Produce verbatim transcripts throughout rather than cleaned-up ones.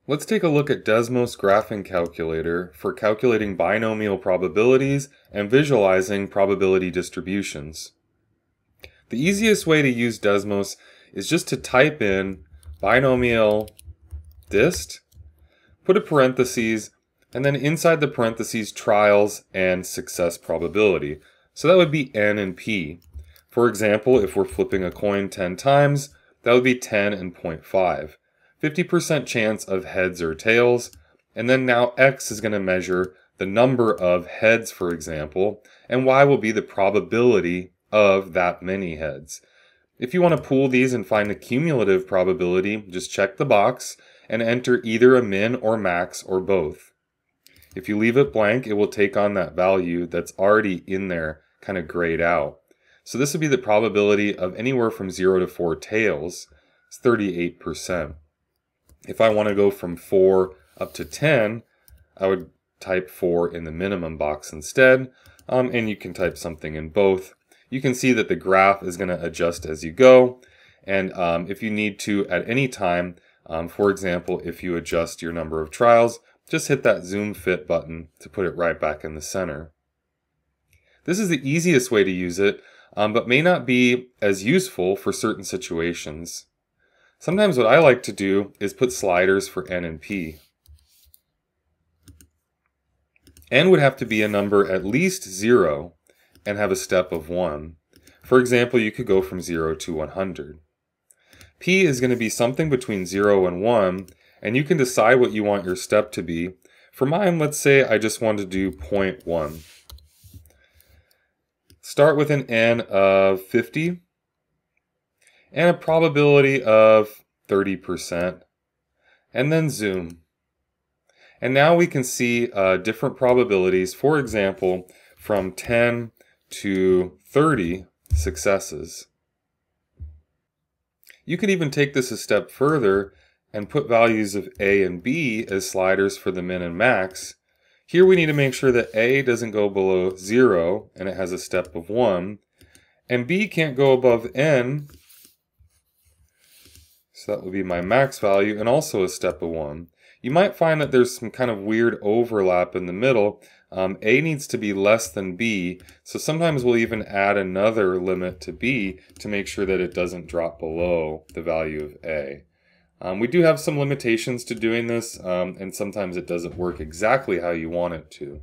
Let's take a look at Desmos graphing calculator for calculating binomial probabilities and visualizing probability distributions. The easiest way to use Desmos is just to type in binomialdist, put a parentheses, and then inside the parentheses trials and success probability. So that would be N and P. For example, if we're flipping a coin ten times, that would be ten and zero point five. fifty percent chance of heads or tails, and then now X is going to measure the number of heads, for example, and Y will be the probability of that many heads. If you want to pool these and find a cumulative probability, just check the box and enter either a min or max or both. If you leave it blank, it will take on that value that's already in there, kind of grayed out. So this would be the probability of anywhere from zero to four tails. It's thirty-eight percent. If I want to go from four up to ten, I would type four in the minimum box instead, um, and you can type something in both. You can see that the graph is going to adjust as you go, and um, if you need to at any time, um, for example, if you adjust your number of trials, just hit that zoom fit button to put it right back in the center. This is the easiest way to use it, um, but may not be as useful for certain situations. Sometimes what I like to do is put sliders for N and P. N would have to be a number at least zero and have a step of one. For example, you could go from zero to one hundred. P is going to be something between zero and one, and you can decide what you want your step to be. For mine, let's say I just want to do zero point one. Start with an N of fifty. And a probability of thirty percent, and then zoom. And now we can see uh, different probabilities, for example, from ten to thirty successes. You could even take this a step further and put values of A and B as sliders for the min and max. Here we need to make sure that A doesn't go below zero, and it has a step of one, and B can't go above N, so that would be my max value, and also a step of one. You might find that there's some kind of weird overlap in the middle. Um, A needs to be less than B, so sometimes we'll even add another limit to B to make sure that it doesn't drop below the value of A. Um, we do have some limitations to doing this, um, and sometimes it doesn't work exactly how you want it to.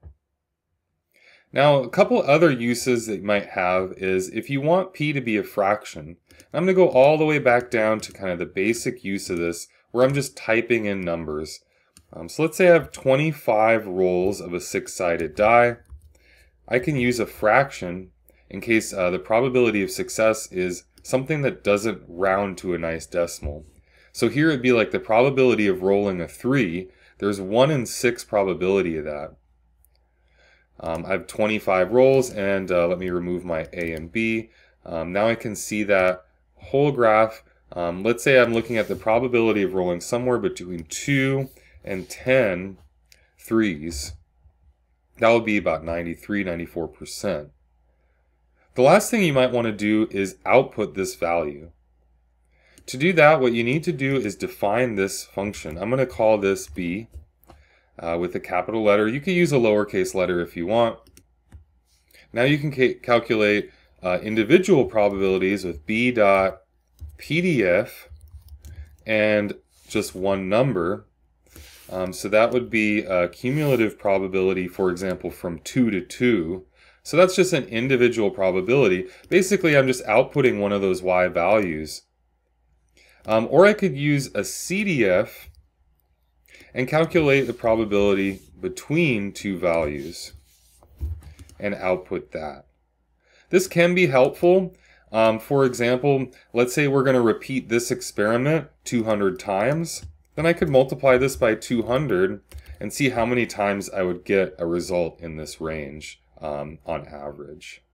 Now, a couple other uses that you might have is if you want P to be a fraction. I'm going to go all the way back down to kind of the basic use of this, where I'm just typing in numbers. Um, so let's say I have twenty-five rolls of a six-sided die. I can use a fraction in case uh, the probability of success is something that doesn't round to a nice decimal. So here it'd be like the probability of rolling a three. There's one in six probability of that. Um, I have twenty-five rolls, and uh, let me remove my A and B. Um, now I can see that whole graph. Um, let's say I'm looking at the probability of rolling somewhere between two and ten threes. That would be about ninety-three, ninety-four percent. The last thing you might want to do is output this value. To do that, what you need to do is define this function. I'm going to call this B. Uh, with a capital letter. You can use a lowercase letter if you want. Now you can ca calculate uh, individual probabilities with B dot P D F and just one number. Um, so that would be a cumulative probability, for example, from two to two. So that's just an individual probability. Basically, I'm just outputting one of those Y values. Um, or I could use a C D F and calculate the probability between two values and output that. This can be helpful. Um, for example, let's say we're going to repeat this experiment two hundred times. Then I could multiply this by two hundred and see how many times I would get a result in this range um, on average.